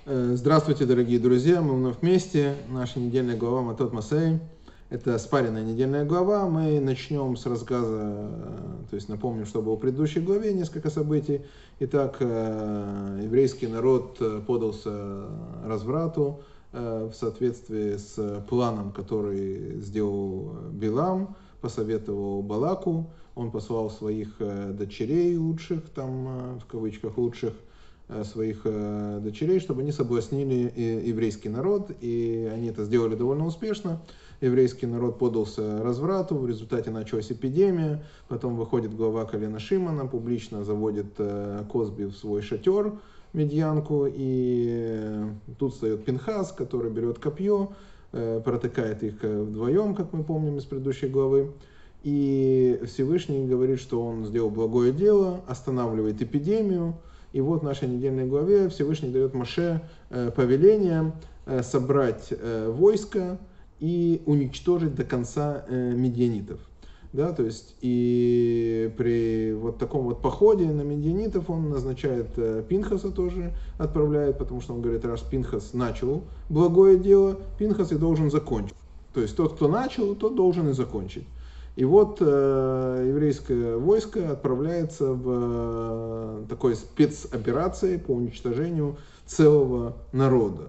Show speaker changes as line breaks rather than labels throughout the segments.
Здравствуйте, дорогие друзья, мы вновь вместе. Наша недельная глава Матот Масей. Это спаренная недельная глава. Мы начнем с рассказа, то есть напомним, что было в предыдущей главе, несколько событий. Итак, еврейский народ подался разврату в соответствии с планом, который сделал Билам, посоветовал Балаку. Он послал своих дочерей лучших, там в кавычках лучших, своих дочерей, чтобы они соблазнили еврейский народ, и они это сделали довольно успешно. Еврейский народ подался разврату, в результате началась эпидемия, потом выходит глава колена Шимона, публично заводит Козби в свой шатер, медьянку, и тут встает Пинхас, который берет копье, протыкает их вдвоем, как мы помним из предыдущей главы, и Всевышний говорит, что он сделал благое дело, останавливает эпидемию. И вот в нашей недельной главе Всевышний дает Моше повеление собрать войско и уничтожить до конца медианитов. Да, то есть и при вот таком вот походе на медианитов он назначает Пинхаса тоже, отправляет, потому что он говорит, раз Пинхас начал благое дело, Пинхас и должен закончить. То есть тот, кто начал, тот должен и закончить. И вот еврейское войско отправляется в такой спецоперации по уничтожению целого народа.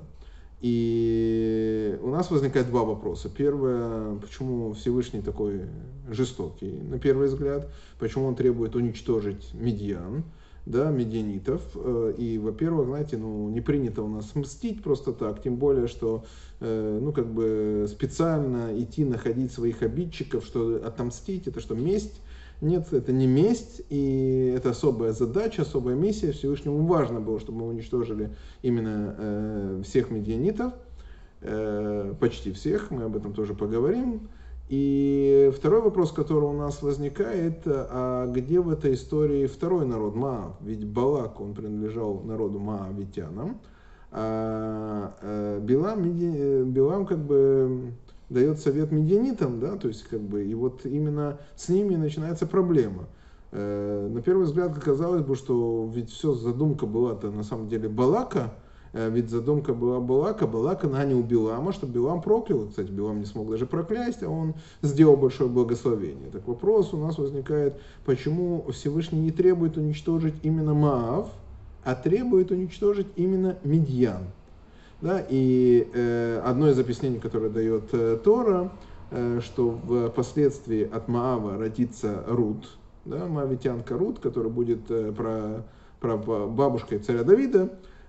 И у нас возникает два вопроса. Первое, почему Всевышний такой жестокий, на первый взгляд, почему он требует уничтожить медьян, да, медианитов. И, во-первых, знаете, не принято у нас мстить просто так, тем более, что специально идти находить своих обидчиков, что отомстить, это что, месть? Нет, это не месть, и это особая задача, особая миссия. Всевышнему важно было, чтобы мы уничтожили именно всех медианитов, почти всех, мы об этом тоже поговорим. И второй вопрос, который у нас возникает, а где в этой истории второй народ, Моав? Ведь Балак, он принадлежал народу моавитянам, а Билам как бы дает совет медианитам, да, то есть как бы, и вот именно с ними начинается проблема. На первый взгляд казалось бы, что ведь все задумка была-то на самом деле Балака, ведь задумка была Балака нанял Билама, чтобы Билам проклял. Кстати, Билам не смог даже проклясть, а он сделал большое благословение. Так вопрос у нас возникает, почему Всевышний не требует уничтожить именно Моав, а требует уничтожить именно Медьян. Да, и одно из объяснений, которое дает Тора, что впоследствии от Моава родится Рут, да, моавитянка Рут, которая будет бабушкой царя Давида,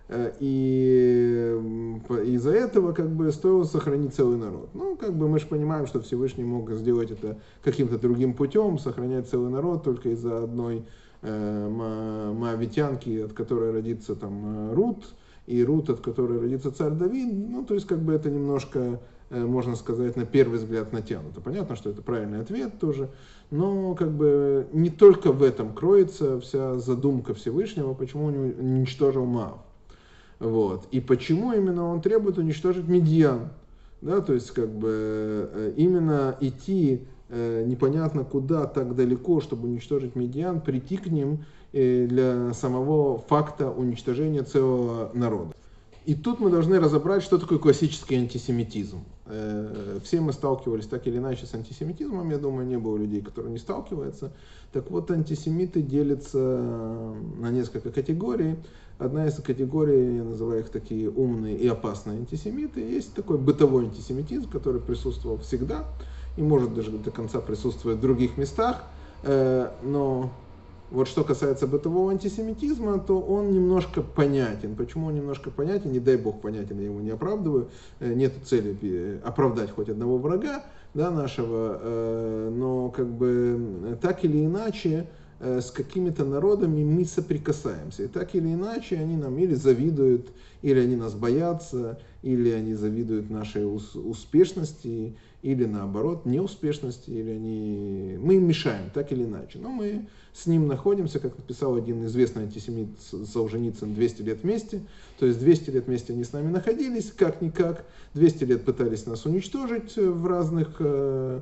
и из-за этого как бы стоило сохранить целый народ. Как бы мы же понимаем, что Всевышний мог сделать это каким-то другим путем, сохранять целый народ только из-за одной моавитянки, от которой родится там Рут, и Рут, от которой родится царь Давид. То есть как бы это немножко, можно сказать, на первый взгляд натянуто. Понятно, что это правильный ответ тоже, но как бы не только в этом кроется вся задумка Всевышнего, почему он уничтожил Моав. Вот. И почему именно он требует уничтожить Медьян. Да, то есть как бы именно идти непонятно куда так далеко, чтобы уничтожить Медьян, прийти к ним для самого факта уничтожения целого народа. И тут мы должны разобрать, что такое классический антисемитизм. Все мы сталкивались так или иначе с антисемитизмом, я думаю, не было людей, которые не сталкиваются. Так вот, антисемиты делятся на несколько категорий. Одна из категорий, я называю их такие умные и опасные антисемиты. Есть такой бытовой антисемитизм, который присутствовал всегда и может даже до конца присутствовать в других местах. Но вот что касается бытового антисемитизма, то он немножко понятен. Почему он немножко понятен? Не дай бог понятен, я его не оправдываю. Нет цели оправдать хоть одного врага, да, нашего. Но как бы так или иначе с какими-то народами мы соприкасаемся. И так или иначе они нам или завидуют, или они нас боятся, или они завидуют нашей успешности, или наоборот неуспешности, или мы им мешаем, так или иначе. Но мы с ним находимся, как написал один известный антисемит Солженицын, 200 лет вместе. То есть 200 лет вместе они с нами находились, как-никак. 200 лет пытались нас уничтожить в разных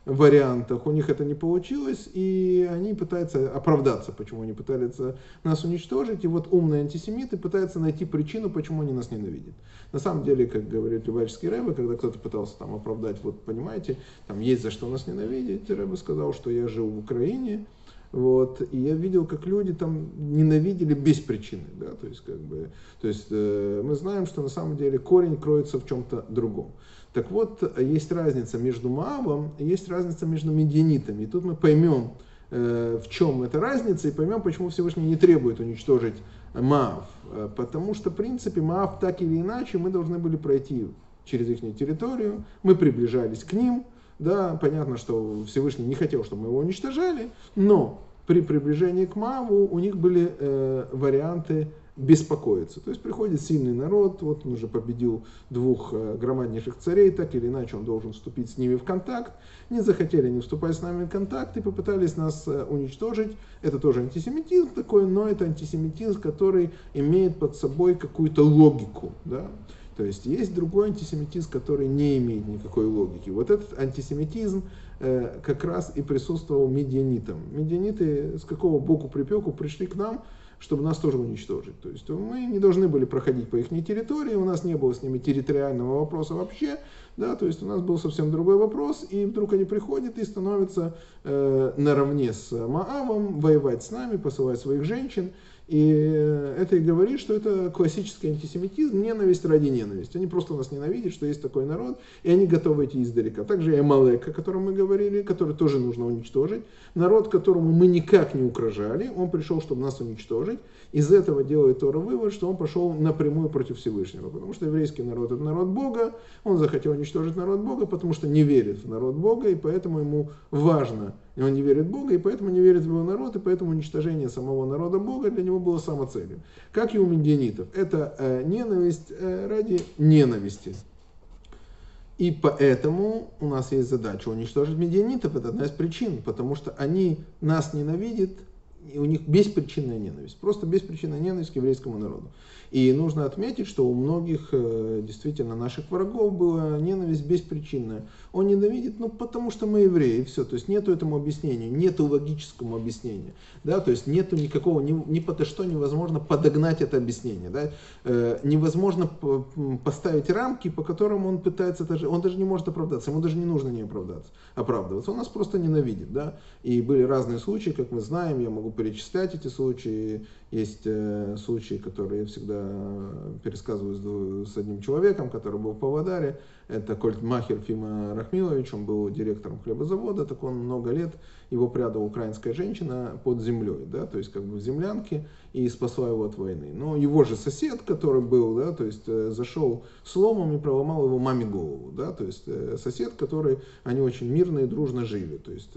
вариантах у них это не получилось, и они пытаются оправдаться, почему они пытаются нас уничтожить. И вот умные антисемиты пытаются найти причину, почему они нас ненавидят. На самом деле, как говорит Любавический Рэбе, когда кто-то пытался там оправдать, вот понимаете, там есть за что нас ненавидеть, Рэбе сказал, что я жил в Украине, вот, и я видел, как люди там ненавидели без причины, да, то есть мы знаем, что на самом деле корень кроется в чем-то другом. Так вот, есть разница между Моавом и есть разница между медианитами. И тут мы поймем, в чем эта разница, и поймем, почему Всевышний не требует уничтожить Моав. Потому что, в принципе, Моав так или иначе мы должны были пройти через их территорию, мы приближались к ним. Да, понятно, что Всевышний не хотел, чтобы мы его уничтожали, но при приближении к Моаву у них были варианты беспокоиться. То есть приходит сильный народ, вот он уже победил двух громаднейших царей, так или иначе он должен вступить с ними в контакт. Не захотели они вступать с нами в контакт и попытались нас уничтожить. Это тоже антисемитизм такой, но это антисемитизм, который имеет под собой какую-то логику. Да? То есть есть другой антисемитизм, который не имеет никакой логики. Вот этот антисемитизм как раз и присутствовал медианитам. Медианиты с какого боку припеку пришли к нам, чтобы нас тоже уничтожить. То есть мы не должны были проходить по их территории, у нас не было с ними территориального вопроса вообще, да, то есть у нас был совсем другой вопрос, и вдруг они приходят и становятся наравне с Моавом, воевать с нами, посылать своих женщин. И это и говорит, что это классический антисемитизм, ненависть ради ненависти. Они просто нас ненавидят, что есть такой народ, и они готовы идти издалека. Также и Амалек, о котором мы говорили, который тоже нужно уничтожить. Народ, которому мы никак не угрожали, он пришел, чтобы нас уничтожить. Из этого делает Тора вывод, что он пошел напрямую против Всевышнего. Потому что еврейский народ — это народ Бога, он захотел уничтожить народ Бога, потому что не верит в народ Бога, и поэтому ему важно, и он не верит в Бога, и поэтому не верит в его народ, и поэтому уничтожение самого народа Бога для него было самоцелью. Как и у медианитов. Это ненависть ради ненависти. И поэтому у нас есть задача уничтожить медианитов. Это одна из причин, потому что они нас ненавидят, и у них беспричинная ненависть. Просто беспричинная ненависть к еврейскому народу. И нужно отметить, что у многих действительно наших врагов была ненависть беспричинная. Он ненавидит, потому что мы евреи, и все. То есть нету этому объяснения, нету логическому объяснения. Да? То есть нету никакого, ни по то что невозможно подогнать это объяснение. Да? Невозможно поставить рамки, по которым он пытается, он даже не может оправдаться, ему даже не нужно не оправдываться. Он нас просто ненавидит. Да? И были разные случаи, как мы знаем, я могу перечислять эти случаи. Есть случаи, которые я всегда пересказываю с одним человеком, который был в Павлодаре. Это Кольтмахер Фима Рахмилович, он был директором хлебозавода, так он много лет, его прятала украинская женщина под землей, да, то есть как бы в землянке, и спасла его от войны. Но его же сосед, который был, да, то есть зашел с ломом и проломал его маме голову, да, то есть сосед, который, они очень мирно и дружно жили. То есть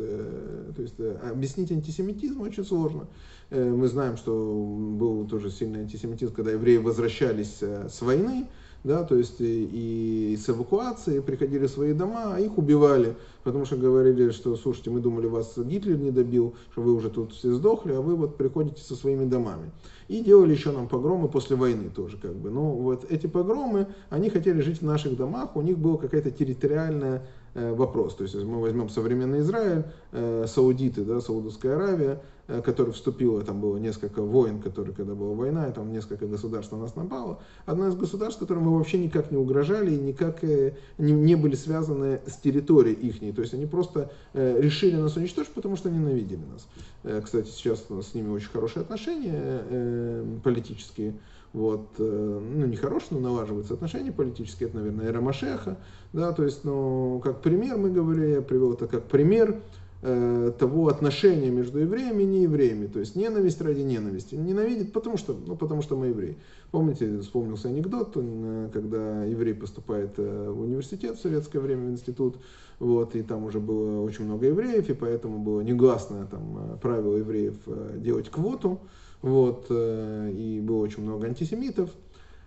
объяснить антисемитизм очень сложно. Мы знаем, что был тоже сильный антисемитизм, когда евреи возвращались с войны, да, то есть и с эвакуации приходили в свои дома, а их убивали, потому что говорили, что, слушайте, мы думали, вас Гитлер не добил, что вы уже тут все сдохли, а вы вот приходите со своими домами. И делали еще нам погромы после войны тоже, как бы. Но вот эти погромы, они хотели жить в наших домах, у них был какая-то территориальная вопрос. То есть, если мы возьмем современный Израиль, саудиты, да, Саудовская Аравия, которая вступила, там было несколько войн, когда была война, и там несколько государств на нас напало. Одно из государств, которым мы вообще никак не угрожали и никак не были связаны с территорией ихней. То есть они просто решили нас уничтожить, потому что ненавидели нас. Кстати, сейчас у нас с ними очень хорошие отношения политические. Вот, ну, не хорошие, но налаживаются отношения политические, это, наверное, эра Машеха, да, то есть, ну, как пример мы говорили, я привел это как пример того отношения между евреями и неевреями, то есть ненависть ради ненависти. Ненавидит, потому что мы евреи. Помните, вспомнился анекдот, когда еврей поступает в университет в советское время, в институт, вот, и там уже было очень много евреев, и поэтому было негласное там правило евреев делать квоту. Вот, и было очень много антисемитов.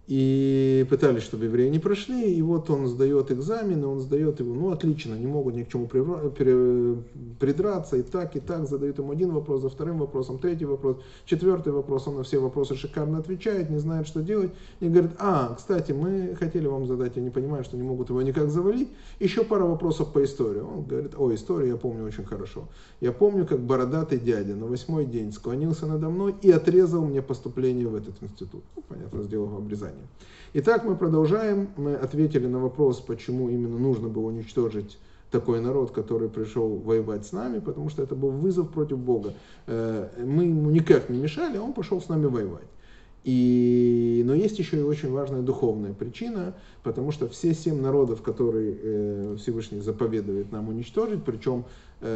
И пытались, чтобы евреи не прошли, и вот он сдает экзамен, и он сдает его, ну отлично, не могут ни к чему придраться, и так, задают ему один вопрос, за вторым вопросом, третий вопрос, четвертый вопрос, он на все вопросы шикарно отвечает, не знает, что делать, и говорит, кстати, мы хотели вам задать, я не понимаю, что не могут его никак завалить, еще пара вопросов по истории. Он говорит, историю я помню очень хорошо. Я помню, как бородатый дядя на 8-й день склонился надо мной и отрезал мне поступление в этот институт. Ну, понятно, сделав обрезание. Итак, мы продолжаем. Мы ответили на вопрос, почему именно нужно было уничтожить такой народ, который пришел воевать с нами, потому что это был вызов против Бога. Мы ему никак не мешали, а он пошел с нами воевать. Но есть еще и очень важная духовная причина, потому что все 7 народов, которые Всевышний заповедует нам уничтожить, причем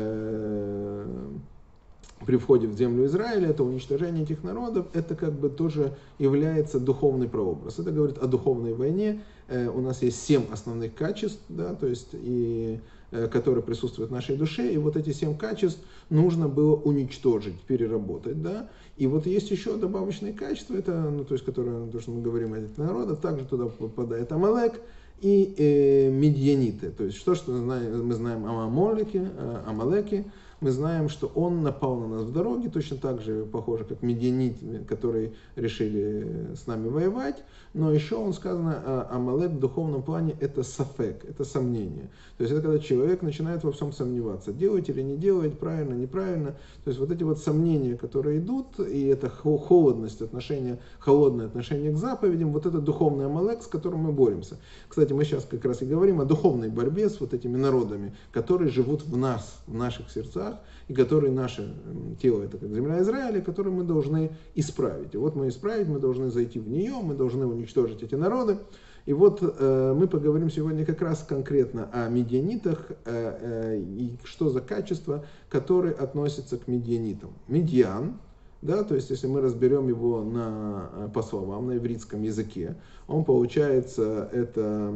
при входе в землю Израиля, это уничтожение этих народов, это как бы тоже является духовный прообраз. Это говорит о духовной войне. У нас есть 7 основных качеств, да, то есть, которые присутствуют в нашей душе, и вот эти 7 качеств нужно было уничтожить, переработать. Да. И вот есть еще добавочные качества, это, то есть, которые, то, что мы говорим о этих народах, также туда попадает Амалек и медьяниты. То есть, что мы знаем о Амалеке, мы знаем, что он напал на нас в дороге, точно так же похоже, как медианиты, которые решили с нами воевать. Но еще он сказано, Амалек в духовном плане это сафек, это сомнение. То есть это когда человек начинает во всем сомневаться, делать или не делать, правильно, неправильно. То есть вот эти вот сомнения, которые идут, и это холодное отношение к заповедям, вот это духовный Амалек, с которым мы боремся. Кстати, мы сейчас как раз и говорим о духовной борьбе с вот этими народами, которые живут в нас, в наших сердцах, и которые наше тело, это как земля Израиля, которые мы должны исправить. И вот мы должны зайти в нее, мы должны уничтожить эти народы. И вот мы поговорим сегодня как раз конкретно о медианитах и что за качества, которые относятся к медианитам. Медиан, да, то есть если мы разберем его по словам на ивритском языке, он получается это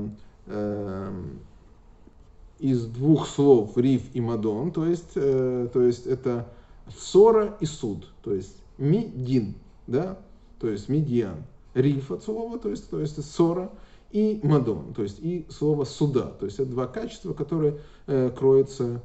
из 2 слов риф и мадон, то есть это ссора и суд, то есть мидин, да, то есть медиан, риф от слова, то есть ссора, и мадон, то есть и слово суда, то есть это 2 качества, которые кроются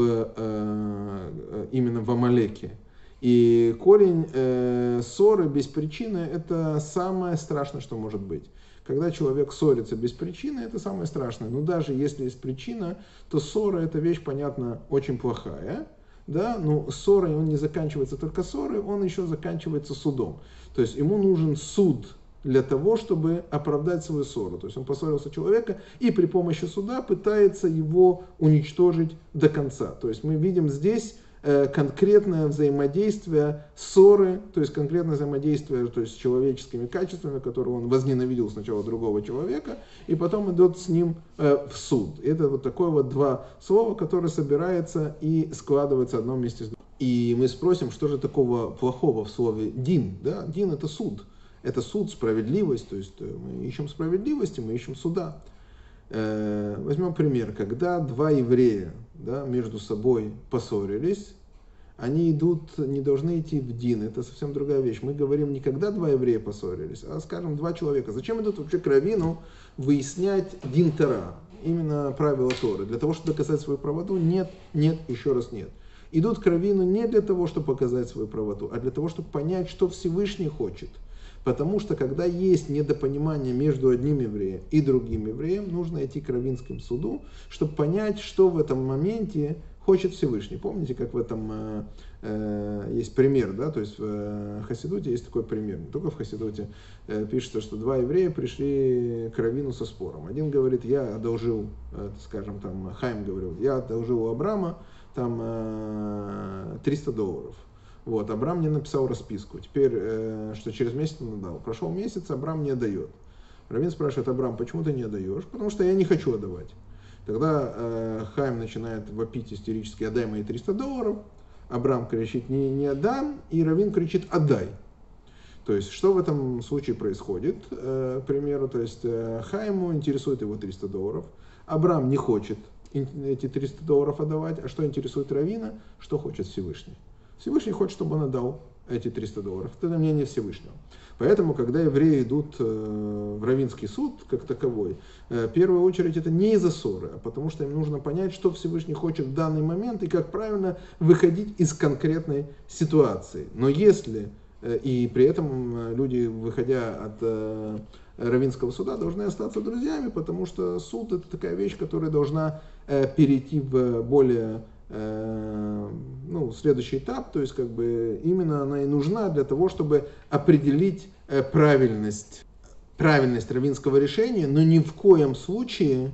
именно в Амалеке. И корень ссоры без причины это самое страшное, что может быть. Когда человек ссорится без причины, это самое страшное. Но даже если есть причина, то ссора это вещь, понятно, очень плохая. Да? Но ссорой он не заканчивается только ссорой, он еще заканчивается судом. То есть ему нужен суд для того, чтобы оправдать свою ссору. То есть он поссорился человека и при помощи суда пытается его уничтожить до конца. То есть мы видим здесь конкретное взаимодействие ссоры, то есть конкретное взаимодействие с человеческими качествами, которые он возненавидел сначала другого человека, и потом идет с ним в суд. Это вот такое вот 2 слова, которые собираются и складываются в одном месте с другим. И мы спросим, что же такого плохого в слове дин? Да? Дин это суд. Это суд, справедливость, то есть мы ищем справедливости, мы ищем суда. Возьмем пример, когда 2 еврея, да, между собой поссорились, они не должны идти в дин, это совсем другая вещь. Мы говорим не когда 2 еврея поссорились, а, скажем, 2 человека. Зачем идут вообще к раввину выяснять дин Тора, именно правила Торы? Для того, чтобы доказать свою правоту? Нет, еще раз нет. Идут к раввину не для того, чтобы показать свою правоту, а для того, чтобы понять, что Всевышний хочет. Потому что когда есть недопонимание между одним евреем и другим евреем, нужно идти к раввинскому суду, чтобы понять, что в этом моменте хочет Всевышний. Помните, как в этом есть пример, да? То есть в Хасидуте есть такой пример. Не только в Хасидуте пишется, что 2 еврея пришли к раввину со спором. Один говорит, я одолжил, скажем, там Хайм говорил, я одолжил у Авраама там $300. Вот, Авраам мне написал расписку. Теперь, что через месяц он отдал. Прошел месяц, Авраам не отдает. Раввин спрашивает, Авраам, почему ты не отдаешь? Потому что я не хочу отдавать. Тогда Хайм начинает вопить истерически, отдай мои $300. Авраам кричит, не отдам. И раввин кричит, отдай. То есть, что в этом случае происходит? К примеру, то есть, Хайму интересует его $300. Авраам не хочет эти $300 отдавать. А что интересует раввина? Что хочет Всевышний? Всевышний хочет, чтобы он отдал эти $300. Это мнение Всевышнего. Поэтому, когда евреи идут в раввинский суд, как таковой, в первую очередь это не из-за ссоры, а потому что им нужно понять, что Всевышний хочет в данный момент и как правильно выходить из конкретной ситуации. Но если, и при этом люди, выходя от раввинского суда, должны остаться друзьями, потому что суд это такая вещь, которая должна перейти в более следующий этап, то есть именно она и нужна для того, чтобы определить правильность раввинского решения, но ни в коем случае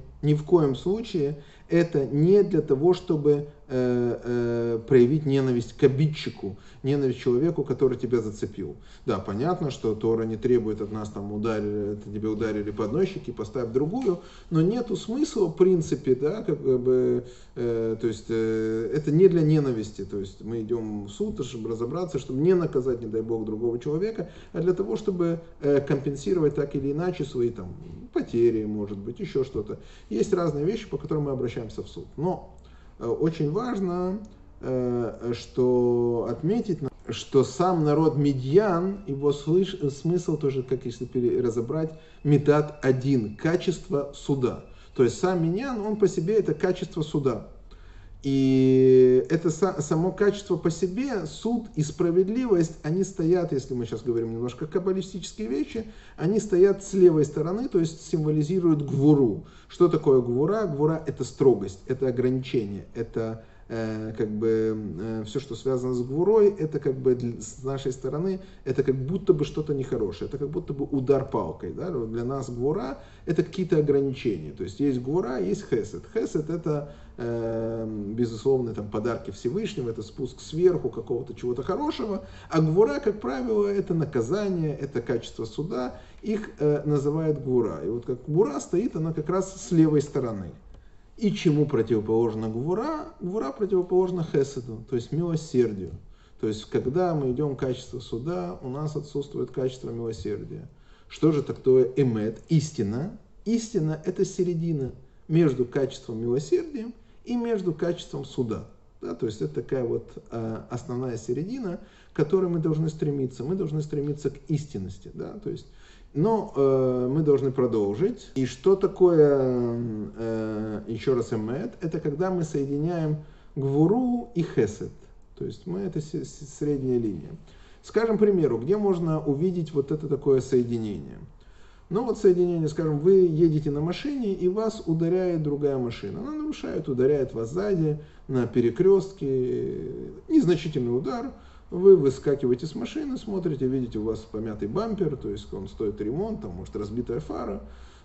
это не для того, чтобы проявить ненависть к обидчику, ненависть к человеку, который тебя зацепил. Да, понятно, что Тора не требует от нас тебе ударили по одной щеке, поставь другую, но нету смысла в принципе, да, то есть это не для ненависти, то есть мы идем в суд, чтобы разобраться, чтобы не наказать, не дай бог, другого человека, а для того, чтобы компенсировать так или иначе свои там потери, может быть, еще что-то. Есть разные вещи, по которым мы обращаемся в суд. Но очень важно отметить, что сам народ Медьян, его смысл тоже, как если разобрать, метад один, качество суда. То есть сам Миньян, он по себе это качество суда. И это само качество по себе, суд и справедливость, они стоят, если мы сейчас говорим немножко каббалистические вещи, они стоят с левой стороны, то есть символизируют гвуру. Что такое гвура? Гвура это строгость, это ограничение, это все, что связано с гвурой, это с нашей стороны, это как будто бы что-то нехорошее, это как будто бы удар палкой. Да? Для нас гвура это какие-то ограничения. То есть есть гвура, есть хесед. Хесед это безусловно подарки Всевышнего, это спуск сверху какого-то чего-то хорошего, а гвура, как правило, это наказание, это качество суда, их называют гвура. И вот как гвура стоит, она как раз с левой стороны. И чему противоположна гвура? Гвура противоположна хеседу, то есть милосердию. То есть, когда мы идем к качеству суда, у нас отсутствует качество милосердия. Что же такое эмет? Истина. Истина – это середина между качеством милосердия и между качеством суда. Да, то есть, это такая вот основная середина, к которой мы должны стремиться. Мы должны стремиться к истинности. Да, то есть, но мы должны продолжить. И что такое, еще раз, эмет? Это когда мы соединяем гвуру и хесед. То есть это средняя линия. Скажем, к примеру, где можно увидеть вот это такое соединение? Ну вот соединение, скажем, вы едете на машине и вас ударяет другая машина. Она нарушает, ударяет вас сзади на перекрестке. Незначительный удар. Вы выскакиваете с машины, смотрите, видите, у вас помятый бампер, то есть он стоит ремонт, там может разбитая фара.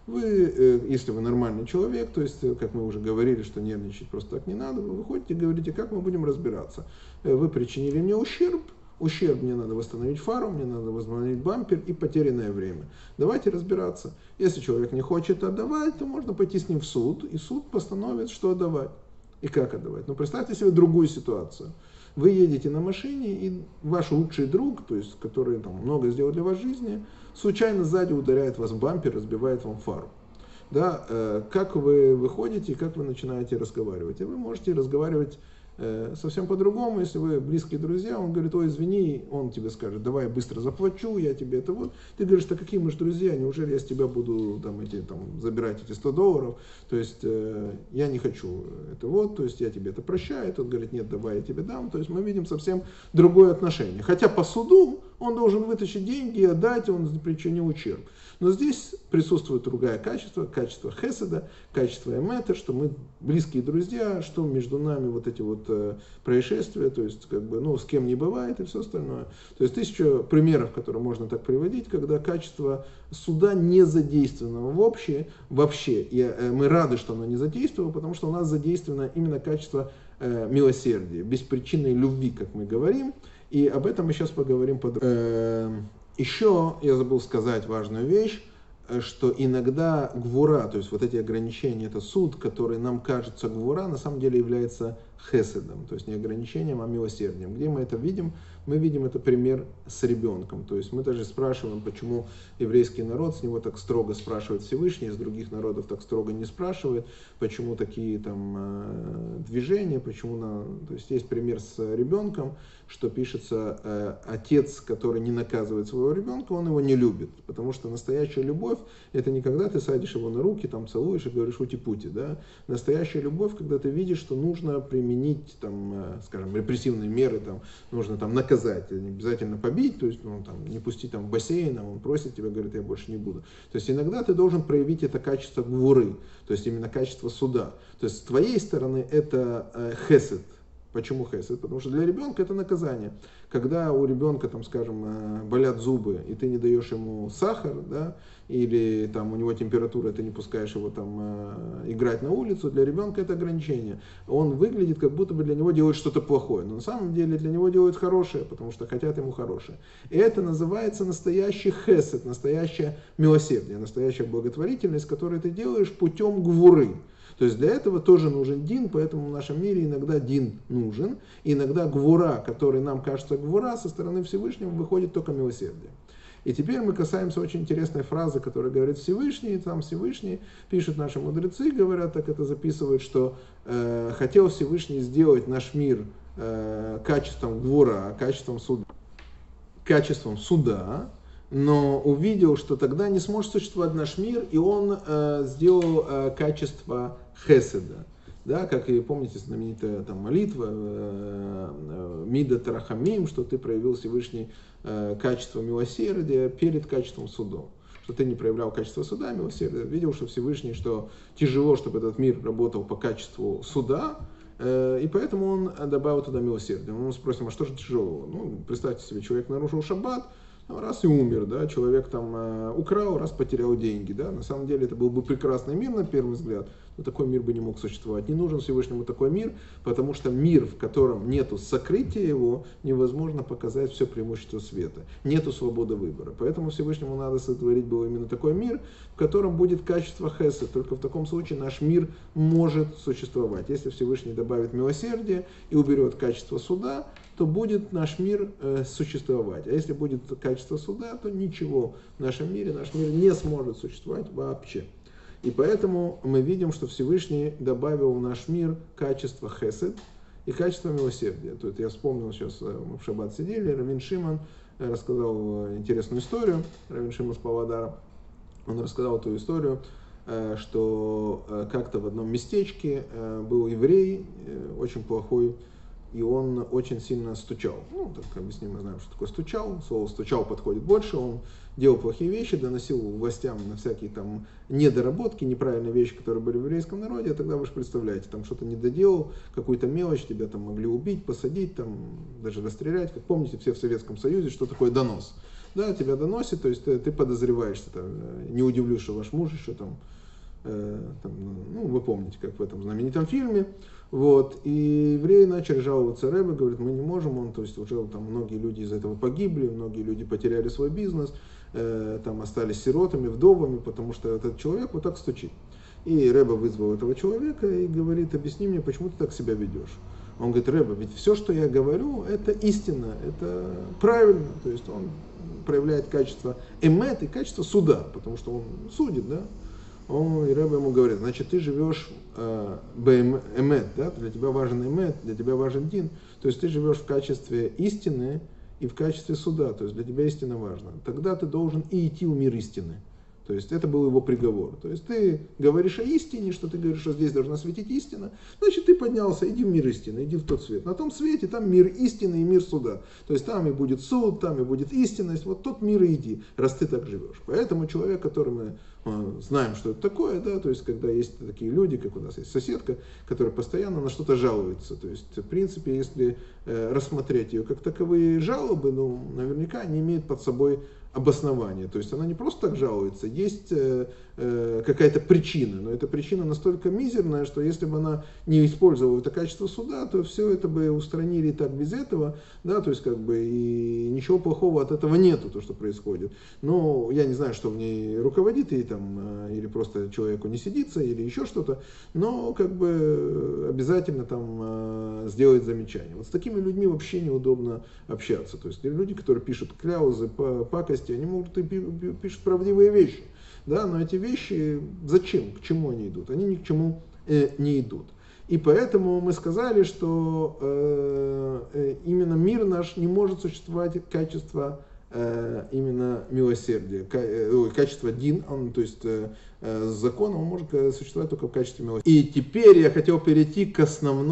Вы, если вы нормальный человек, то есть, как мы уже говорили, что нервничать просто так не надо, вы выходите и говорите, как мы будем разбираться. Вы причинили мне ущерб, мне надо восстановить фару, мне надо восстановить бампер и потерянное время. Давайте разбираться. Если человек не хочет отдавать, то можно пойти с ним в суд, и суд постановит, что отдавать и как отдавать. Но представьте себе другую ситуацию. Вы едете на машине, и ваш лучший друг, то есть, который много сделал для вашей жизни, случайно сзади ударяет вас в бампер, разбивает вам фару. Да, как вы выходите, как вы начинаете разговаривать? И вы можете разговаривать совсем по-другому, если вы близкие друзья, он говорит, ой, извини, он тебе скажет, давай я быстро заплачу, я тебе это вот. Ты говоришь, да какие мы же друзья, неужели я с тебя буду забирать эти $100, то есть я не хочу это вот, то есть я тебе это прощаю, тот говорит, нет, давай я тебе дам, то есть мы видим совсем другое отношение. Хотя по суду он должен вытащить деньги и отдать, он причинил ущерб. Но здесь присутствует другое качество, качество хеседа, качество эмета, что мы близкие друзья, что между нами вот эти вот происшествия, то есть с кем не бывает и все остальное. То есть 1000 примеров, которые можно так приводить, когда качество суда не задействовано вообще. И мы рады, что оно не задействовано, потому что у нас задействовано именно качество милосердия, беспричинной любви, как мы говорим. И об этом мы сейчас поговорим подробно. Еще я забыл сказать важную вещь, что иногда гвура, то есть вот эти ограничения, это суд, который нам кажется гвура, на самом деле является хеседом, то есть не ограничением, а милосердием. Где мы это видим? Мы видим это пример с ребенком. То есть мы даже спрашиваем, почему еврейский народ, с него так строго спрашивает Всевышний, из других народов так строго не спрашивает, почему такие там движения, то есть есть пример с ребенком, что пишется, отец, который не наказывает своего ребенка, он его не любит, потому что настоящая любовь — это не когда ты садишь его на руки, там целуешь и говоришь ути-пути, да? Настоящая любовь, когда ты видишь, что нужно применить, там, скажем, репрессивные меры, там, нужно там наказать, не обязательно побить, то есть там, не пустить там, в бассейн, а он просит тебя, говорит, я больше не буду. То есть иногда ты должен проявить это качество гвуры, то есть именно качество суда. То есть с твоей стороны это хесед. Почему хесед? Потому что для ребенка это наказание. Когда у ребенка, там, скажем, болят зубы, и ты не даешь ему сахар, да, или там, у него температура, ты не пускаешь его там, играть на улицу, для ребенка это ограничение. Он выглядит, как будто бы для него делают что-то плохое. Но на самом деле для него делают хорошее, потому что хотят ему хорошее. И это называется настоящий хесед, настоящее милосердие, настоящая благотворительность, которую ты делаешь путем гвуры. То есть для этого тоже нужен дин, поэтому в нашем мире иногда дин нужен, иногда гвура, который нам кажется гвура, со стороны Всевышнего выходит только милосердие. И теперь мы касаемся очень интересной фразы, которая говорит Всевышний, и там Всевышний, пишут наши мудрецы, говорят, так это записывают, что хотел Всевышний сделать наш мир качеством гвура, качеством суда, но увидел, что тогда не сможет существовать наш мир, и он сделал качество хеседа. Да, как и помните знаменитая там, молитва Мида Тарахамим, что ты проявил Всевышний качество милосердия перед качеством суда. Что ты не проявлял качество суда, милосердия. Видел, что Всевышний, что тяжело, чтобы этот мир работал по качеству суда, и поэтому он добавил туда милосердие. Мы спросим, а что же тяжелого? Ну, представьте себе, человек нарушил шаббат, раз и умер, да, человек там украл, раз потерял деньги, да, на самом деле это был бы прекрасный мир на первый взгляд, но такой мир бы не мог существовать. Не нужен Всевышнему такой мир, потому что мир, в котором нету сокрытия его, невозможно показать все преимущество света, нету свободы выбора. Поэтому Всевышнему надо сотворить был именно такой мир, в котором будет качество хесед. Только в таком случае наш мир может существовать. Если Всевышний добавит милосердие и уберет качество суда, то будет наш мир существовать. А если будет качество суда, то ничего в нашем мире, наш мир не сможет существовать вообще. И поэтому мы видим, что Всевышний добавил в наш мир качество хесед и качество милосердия. То есть я вспомнил сейчас, мы в шаббат сидели, Равин Шимон рассказал интересную историю, Равин Шимон с Павлодара, он рассказал эту историю, что как-то в одном местечке был еврей, очень плохой, и он очень сильно стучал. Ну, так объясним, мы знаем, что такое стучал. Слово стучал подходит больше. Он делал плохие вещи, доносил властям на всякие там недоработки, неправильные вещи, которые были в еврейском народе. А тогда вы же представляете, там что-то не доделал, какую-то мелочь, тебя там могли убить, посадить, там даже расстрелять. Как помните, все в Советском Союзе, что такое донос. Да, тебя доносит, то есть ты подозреваешь, не удивлюсь, что ваш муж еще там, ну, вы помните, как в этом знаменитом фильме. Вот, и евреи начали жаловаться Ребе, говорят, мы не можем, то есть уже там многие люди из этого погибли, многие люди потеряли свой бизнес, там остались сиротами, вдовами, потому что этот человек вот так стучит. И Ребе вызвал этого человека и говорит, объясни мне, почему ты так себя ведешь. Он говорит, Ребе, ведь все, что я говорю, это истина, это правильно, то есть он проявляет качество эмет и качество суда, потому что он судит, да. И Ребе ему говорит, значит, ты живешь эмет, да? Для тебя важен эмет, для тебя важен дин, то есть ты живешь в качестве истины и в качестве суда, то есть для тебя истина важна. Тогда ты должен и идти в мир истины. То есть это был его приговор. То есть ты говоришь о истине, что ты говоришь, что здесь должна светить истина, значит ты поднялся, иди в мир истины, иди в тот свет. На том свете там мир истины и мир суда. То есть там и будет суд, там и будет истинность, вот тот мир и иди, раз ты так живешь. Поэтому человек, который мы знаем, что это такое, да, то есть когда есть такие люди, как у нас есть соседка, которая постоянно на что-то жалуется. То есть в принципе, если рассмотреть ее как таковые жалобы, ну, наверняка они имеют под собой обоснование. То есть она не просто так жалуется, есть какая-то причина, но эта причина настолько мизерная, что если бы она не использовала это качество суда, то все это бы устранили и так без этого, да, то есть как бы и ничего плохого от этого нету, то, что происходит. Но я не знаю, что в ней руководит, и там или просто человеку не сидится, или еще что-то, но как бы обязательно там сделать замечание. Вот с такими людьми вообще неудобно общаться. То есть люди, которые пишут кляузы, пакости, они могут и пишут правдивые вещи, да, но эти вещи зачем, к чему они идут? Они ни к чему не идут. И поэтому мы сказали, что именно мир наш не может существовать качество именно милосердия, качество дин, то есть закон, он может существовать только в качестве милосердия. И теперь я хотел перейти к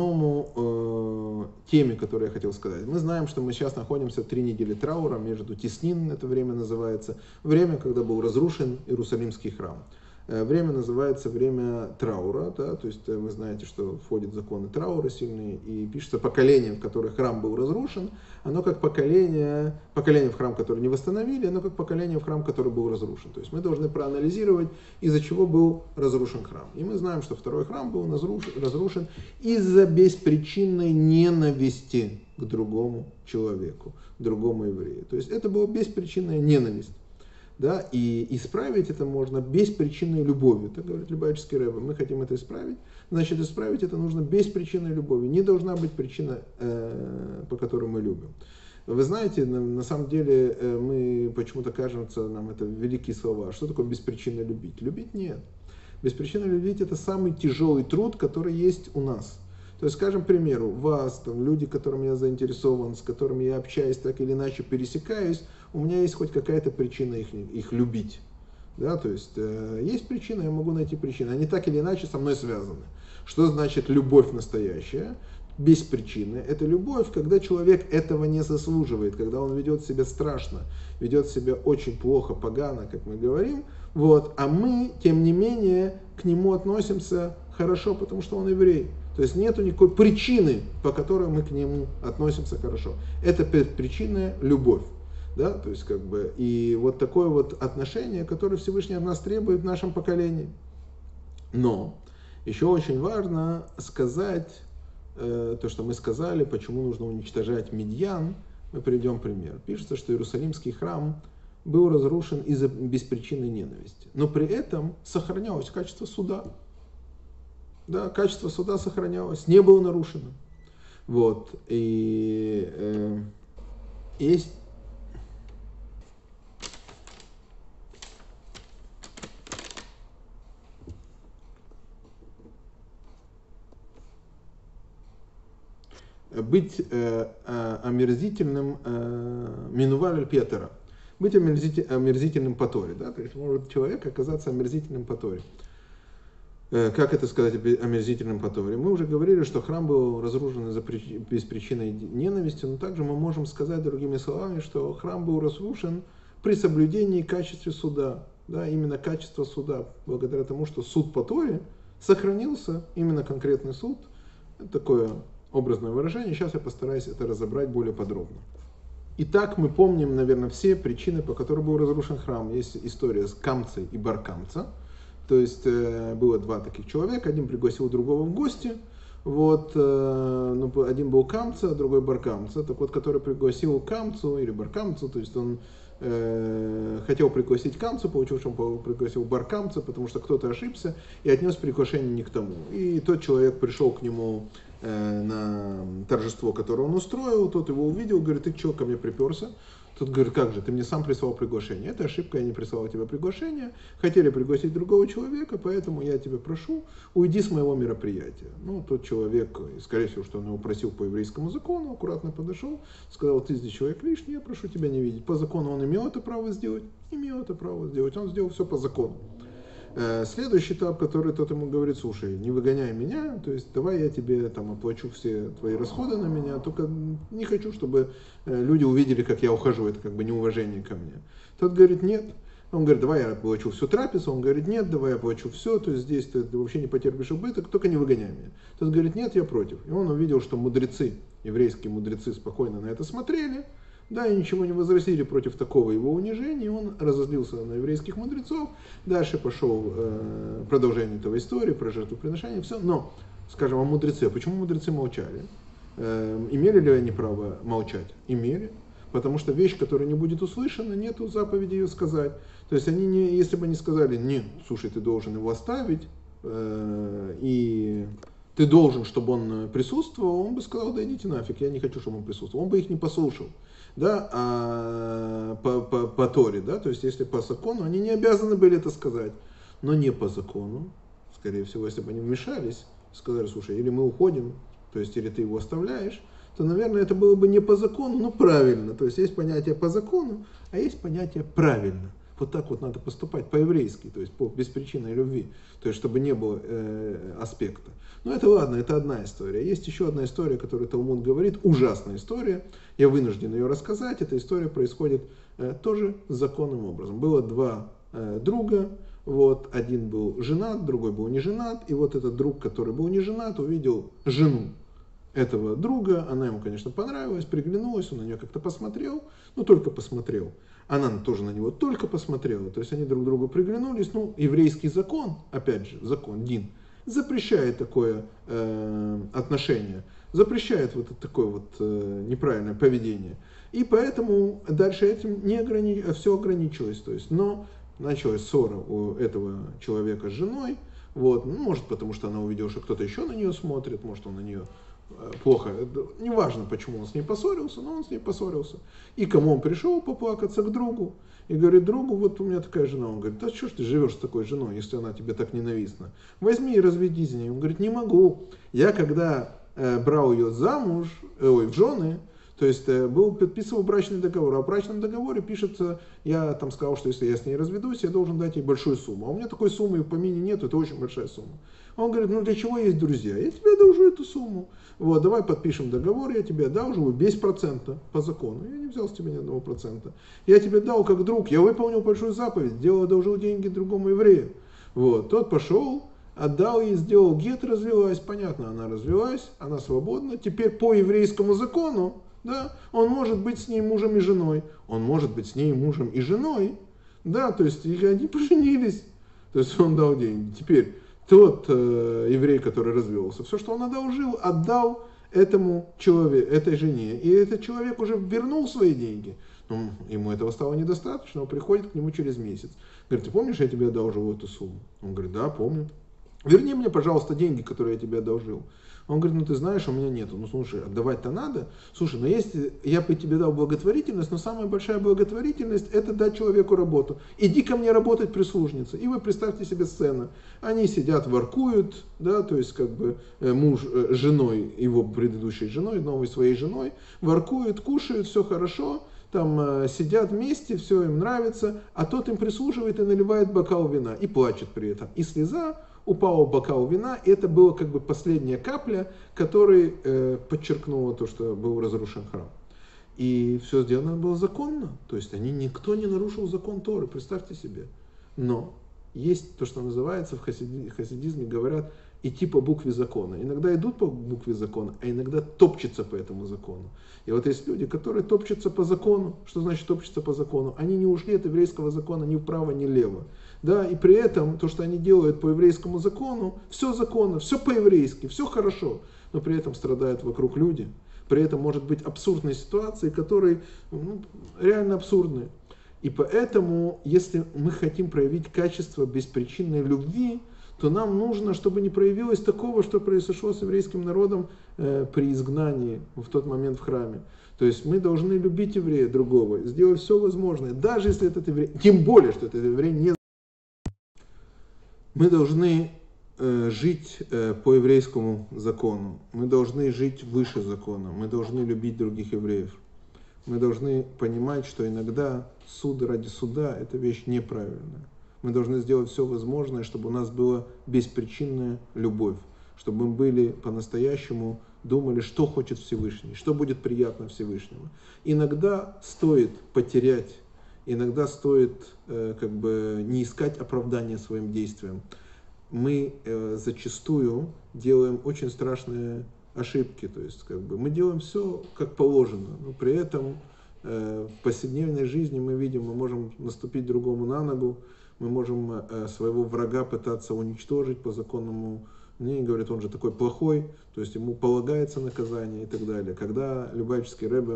основному теме, которую я хотел сказать. Мы знаем, что мы сейчас находимся в 3 недели траура между Теснин, это время называется, время, когда был разрушен Иерусалимский храм. Время называется время траура, да, то есть вы знаете, что входят законы траура сильные, и пишется поколение, в которое храм был разрушен, оно как поколение в храм, который не восстановили, оно как поколение в храм, который был разрушен. То есть мы должны проанализировать, из-за чего был разрушен храм. И мы знаем, что второй храм был разрушен из-за беспричинной ненависти к другому человеку, к другому еврею. То есть это была беспричинная ненависть. Да, и исправить это можно беспричинной любовью. Так говорит Любавический Ребе. Мы хотим это исправить. Значит, исправить это нужно беспричинной любовью. Не должна быть причина, по которой мы любим. Вы знаете, на самом деле, мы почему-то кажется, нам это великие слова. Что такое беспричинно любить? Любить нет. Беспричинно любить — это самый тяжелый труд, который есть у нас. То есть, скажем, к примеру, вас, там, люди, которыми я заинтересован, с которыми я общаюсь, так или иначе пересекаюсь, у меня есть хоть какая-то причина их любить. Да, то есть, есть причина, я могу найти причину. Они так или иначе со мной связаны. Что значит любовь настоящая? Без причины. Это любовь, когда человек этого не заслуживает, когда он ведет себя страшно, ведет себя очень плохо, погано, как мы говорим. Вот. А мы, тем не менее, к нему относимся хорошо, потому что он еврей. То есть нету никакой причины, по которой мы к нему относимся хорошо. Это беспричинная любовь. Да? То есть, как бы, и вот такое вот отношение, которое Всевышний от нас требует в нашем поколении. Но еще очень важно сказать то, что мы сказали, почему нужно уничтожать Медьян. Мы приведем пример. Пишется, что Иерусалимский храм был разрушен из-за беспричинной ненависти. Но при этом сохранялось качество суда. Да, качество суда сохранялось, не было нарушено. Вот. И есть быть омерзительным минуваль Петера. Быть омерзительным по Торе. Да? То есть может человек оказаться омерзительным по Торе. Как это сказать омерзительным по Торе? Мы уже говорили, что храм был разрушен без причины ненависти, но также мы можем сказать другими словами, что храм был разрушен при соблюдении качества суда. Да, именно качество суда, благодаря тому, что суд по Торе сохранился, именно конкретный суд. Это такое образное выражение. Сейчас я постараюсь это разобрать более подробно. Итак, мы помним, наверное, все причины, по которым был разрушен храм. Есть история с Камца и Бар-Камца. То есть было 2 таких человека, один пригласил другого в гости, вот, один был Камца, а другой Бар-Камца. Так вот, который пригласил Камцу или Бар-Камцу, то есть он хотел пригласить Камцу, получил, что он пригласил Бар-Камца, потому что кто-то ошибся и отнес приглашение не к тому. И тот человек пришел к нему на торжество, которое он устроил, тот его увидел, говорит: ты что ко мне приперся? Тот говорит: как же, ты мне сам прислал приглашение. Это ошибка, я не прислал тебе приглашение. Хотели пригласить другого человека, поэтому я тебя прошу, уйди с моего мероприятия. Ну, тот человек, скорее всего, что он его просил по еврейскому закону, аккуратно подошел, сказал: ты здесь человек лишний, я прошу тебя не видеть. По закону он имел это право сделать, имел это право сделать, он сделал все по закону. Следующий этап, который тот ему говорит: слушай, не выгоняй меня, то есть давай я тебе там оплачу все твои расходы на меня, только не хочу, чтобы люди увидели, как я ухожу, это как бы неуважение ко мне. Тот говорит: нет. Он говорит: давай я оплачу всю трапезу. Он говорит: нет, давай я оплачу все, то есть здесь ты вообще не потерпишь убыток, только не выгоняй меня. Тот говорит: нет, я против. И он увидел, что мудрецы, еврейские мудрецы спокойно на это смотрели, да, и ничего не возразили против такого его унижения, и он разозлился на еврейских мудрецов. Дальше пошел продолжение этого истории про жертвоприношение, все. Но, скажем, мудрецы, почему мудрецы молчали? Имели ли они право молчать? Имели. Потому что вещь, которая не будет услышана, нету заповеди ее сказать. То есть они не, если бы они сказали, нет, слушай, ты должен его оставить, и ты должен, чтобы он присутствовал, он бы сказал, да идите нафиг, я не хочу, чтобы он присутствовал. Он бы их не послушал. Да, по Торе, да, то есть если по закону, они не обязаны были это сказать, но не по закону, скорее всего, если бы они вмешались, сказали, слушай, или мы уходим, то есть или ты его оставляешь, то, наверное, это было бы не по закону, но правильно, то есть есть понятие по закону, а есть понятие правильно. Вот так вот надо поступать по-еврейски, то есть по беспричинной любви, то есть чтобы не было аспекта. Но это ладно, это одна история. Есть еще одна история, которую Талмуд говорит, ужасная история, я вынужден ее рассказать. Эта история происходит тоже законным образом. Было два друга, вот, один был женат, другой был не женат, и вот этот друг, который был не женат, увидел жену этого друга, она ему, конечно, понравилась, приглянулась, он на нее как-то посмотрел, но только посмотрел. Она тоже на него только посмотрела, то есть они друг другу приглянулись. Ну, еврейский закон, опять же, закон, дин, запрещает такое отношение, запрещает вот такое вот неправильное поведение. И поэтому дальше этим все ограничилось. То есть, но началась ссора у этого человека с женой. Вот, ну, может, потому что она увидела, что кто-то еще на нее смотрит, может, он на нее плохо. Неважно, почему он с ней поссорился, но он с ней поссорился. И кому он пришел поплакаться? К другу. И говорит другу, вот у меня такая жена. Он говорит, да что ж ты живешь с такой женой, если она тебе так ненавистна? Возьми и разведись с ней. Он говорит, не могу. Я когда брал ее замуж, в жены, то есть подписывал брачный договор. А в брачном договоре пишется, я там сказал, что если я с ней разведусь, я должен дать ей большую сумму. А у меня такой суммы в помине нет, это очень большая сумма. Он говорит, ну для чего есть друзья? Я тебе одолжу эту сумму. Вот, давай подпишем договор, я тебе одалживаю без процента по закону. Я не взял с тебя ни одного процента. Я тебе дал как друг, я выполнил большую заповедь, одолжил деньги другому еврею. Вот, тот пошел, отдал ей, сделал гет, развелась. Понятно, она развелась, она свободна. Теперь по еврейскому закону, да, он может быть с ней мужем и женой. Он может быть с ней мужем и женой. Да, то есть они поженились. То есть он дал деньги. Теперь тот еврей, который развелся, все, что он одолжил, отдал этому человеку, этой жене. И этот человек уже вернул свои деньги. Но ему этого стало недостаточно. Он приходит к нему через месяц. Говорит, ты помнишь, я тебе одолжил эту сумму? Он говорит, да, помню. Верни мне, пожалуйста, деньги, которые я тебе одолжил. Он говорит, ну ты знаешь, у меня нету. Ну слушай, отдавать-то надо. Слушай, но если я бы тебе дал благотворительность, но самая большая благотворительность это дать человеку работу. Иди ко мне работать прислужницей. И вы представьте себе сцену. Они сидят, воркуют, да, то есть как бы муж с женой, его предыдущей женой, новой своей женой, воркуют, кушают, все хорошо. Там сидят вместе, все им нравится, а тот им прислуживает и наливает бокал вина. И плачет при этом. И слеза упала в бокал вина, и это была как бы последняя капля, которая подчеркнула то, что был разрушен храм. И все сделано было законно, то есть никто не нарушил закон Торы, представьте себе. Но есть то, что называется в хасидизме, говорят, идти по букве закона. Иногда идут по букве закона, а иногда топчутся по этому закону. И вот есть люди, которые топчутся по закону. Что значит топчутся по закону? Они не ушли от еврейского закона ни вправо, ни влево. Да, и при этом то, что они делают по еврейскому закону, все законно, все по-еврейски, все хорошо. Но при этом страдают вокруг люди. При этом может быть абсурдные ситуации, которые реально абсурдные. И поэтому, если мы хотим проявить качество беспричинной любви, то нам нужно, чтобы не проявилось такого, что произошло с еврейским народом при изгнании в тот момент в храме. То есть мы должны любить еврея другого, сделать все возможное, даже если этот еврей, тем более, что этот еврей не... Мы должны жить по еврейскому закону, мы должны жить выше закона, мы должны любить других евреев. Мы должны понимать, что иногда суд ради суда – это вещь неправильная. Мы должны сделать все возможное, чтобы у нас была беспричинная любовь, чтобы мы были по-настоящему думали, что хочет Всевышний, что будет приятно Всевышнему. Иногда стоит потерять, иногда стоит не искать оправдания своим действиям. Мы зачастую делаем очень страшные ошибки, то есть мы делаем все как положено, но при этом в повседневной жизни мы видим, мы можем наступить другому на ногу, мы можем своего врага пытаться уничтожить по законному мнению, говорят, он же такой плохой, то есть ему полагается наказание и так далее. Когда Любавический Ребе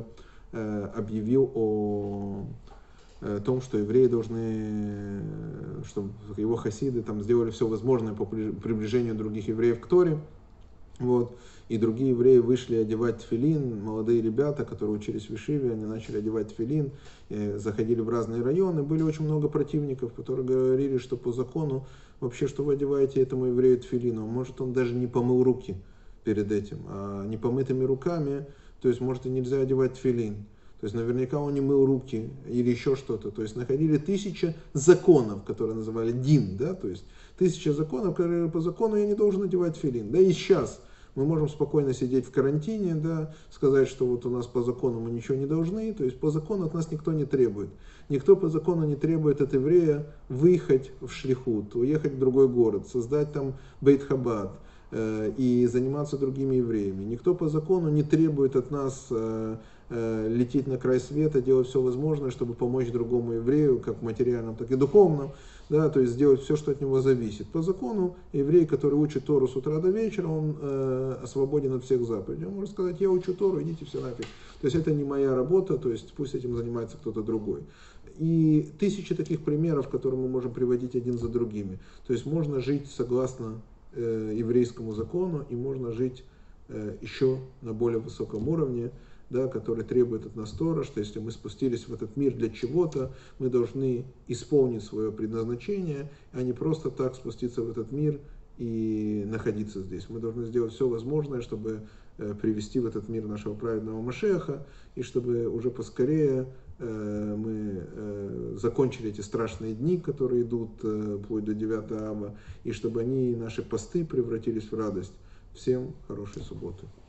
объявил о том, что евреи должны, чтобы его хасиды там сделали все возможное по приближению других евреев к Торе. Вот. И другие евреи вышли одевать тфилин, молодые ребята, которые учились в Ешиве, они начали одевать тфилин, заходили в разные районы. Были очень много противников, которые говорили, что по закону, вообще, что вы одеваете этому еврею тфилину, может, он даже не помыл руки перед этим, а непомытыми руками, то есть, может, и нельзя одевать тфилин. То есть, наверняка он не мыл руки или еще что-то. То есть, находили 1000 законов, которые называли дин, да, то есть, 1000 законов, которые по закону я не должен одевать тфилин. Да и сейчас мы можем спокойно сидеть в карантине, да, сказать, что вот у нас по закону мы ничего не должны, то есть по закону от нас никто не требует. Никто по закону не требует от еврея выехать в шлихут, уехать в другой город, создать там бейт-хабад и заниматься другими евреями. Никто по закону не требует от нас лететь на край света, делать все возможное, чтобы помочь другому еврею, как в материальном, так и духовном, да, то есть сделать все, что от него зависит. По закону еврей, который учит Тору с утра до вечера, он свободен от всех заповедей. Он может сказать: я учу Тору, идите все нафиг. То есть это не моя работа, то есть пусть этим занимается кто-то другой. И 1000 таких примеров, которые мы можем приводить один за другими. То есть можно жить согласно еврейскому закону, и можно жить еще на более высоком уровне, да, который требует от нас Тора, что если мы спустились в этот мир для чего-то, мы должны исполнить свое предназначение, а не просто так спуститься в этот мир и находиться здесь. Мы должны сделать все возможное, чтобы привести в этот мир нашего праведного Машеха, и чтобы уже поскорее мы закончили эти страшные дни, которые идут вплоть до 9 ава, и чтобы они, наши посты, превратились в радость. Всем хорошей субботы.